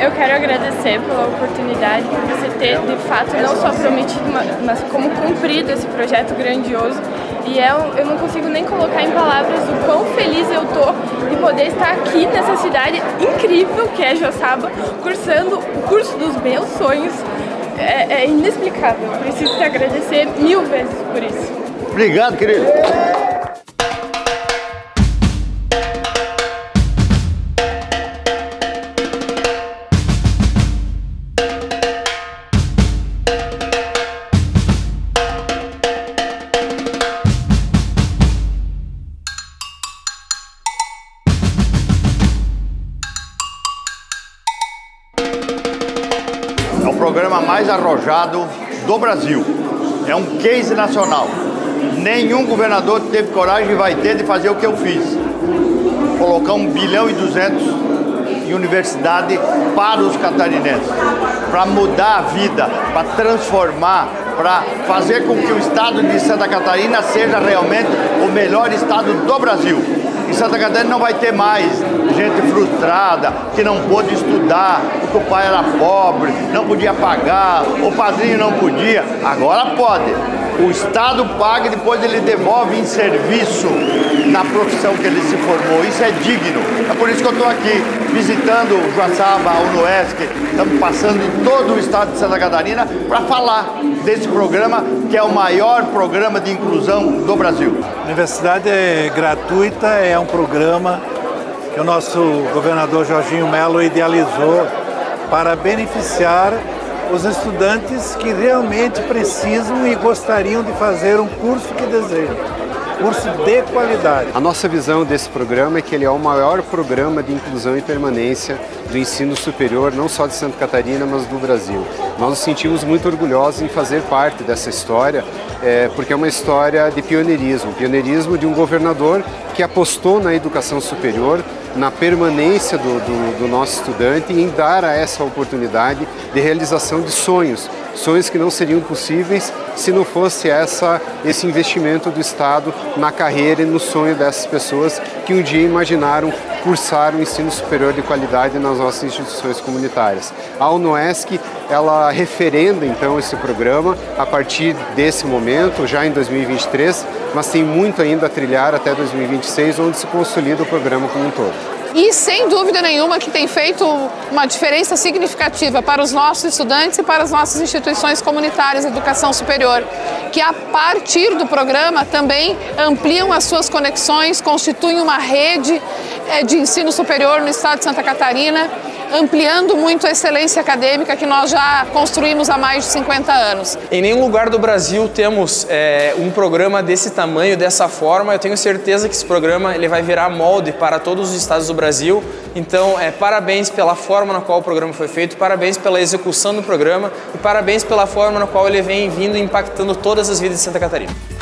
Eu quero agradecer pela oportunidade, por você ter, de fato, não só prometido, mas como cumprido esse projeto grandioso. E eu não consigo nem colocar em palavras o quão feliz eu tô de poder estar aqui nessa cidade incrível que é Joaçaba, cursando o curso dos meus sonhos. É inexplicável, eu preciso te agradecer 1000 vezes por isso. Obrigado, querido. É o programa mais arrojado do Brasil. É um case nacional. Nenhum governador teve coragem e vai ter de fazer o que eu fiz. Colocar 1,2 bilhão em universidade para os catarinenses. Para mudar a vida, para transformar, para fazer com que o estado de Santa Catarina seja realmente o melhor estado do Brasil. Em Santa Catarina não vai ter mais gente frustrada, que não pôde estudar, porque o pai era pobre, não podia pagar, o padrinho não podia. Agora pode. O Estado paga e depois ele devolve em serviço na profissão que ele se formou. Isso é digno. É por isso que eu estou aqui visitando Joaçaba, a UNOESC. Estamos passando em todo o estado de Santa Catarina para falar desse programa que é o maior programa de inclusão do Brasil. A universidade é gratuita, é um programa que o nosso governador Jorginho Melo idealizou para beneficiar os estudantes que realmente precisam e gostariam de fazer um curso que desejam, curso de qualidade. A nossa visão desse programa é que ele é o maior programa de inclusão e permanência do ensino superior, não só de Santa Catarina, mas do Brasil. Nós nos sentimos muito orgulhosos em fazer parte dessa história, porque é uma história de pioneirismo de um governador que apostou na educação superior, na permanência do nosso estudante e em dar a essa oportunidade de realização de sonhos que não seriam possíveis se não fosse esse investimento do Estado na carreira e no sonho dessas pessoas que um dia imaginaram cursar o ensino superior de qualidade nas nossas instituições comunitárias. A UNOESC, ela referenda então esse programa a partir desse momento, já em 2023, mas tem muito ainda a trilhar até 2026, onde se consolida o programa como um todo. E sem dúvida nenhuma que tem feito uma diferença significativa para os nossos estudantes e para as nossas instituições comunitárias de educação superior, que a partir do programa também ampliam as suas conexões, constituem uma rede de ensino superior no estado de Santa Catarina, ampliando muito a excelência acadêmica que nós já construímos há mais de 50 anos. Em nenhum lugar do Brasil temos um programa desse tamanho, dessa forma. Eu tenho certeza que esse programa ele vai virar molde para todos os estados do Brasil. Então, parabéns pela forma na qual o programa foi feito, parabéns pela execução do programa e parabéns pela forma na qual ele vem vindo impactando todas as vidas de Santa Catarina.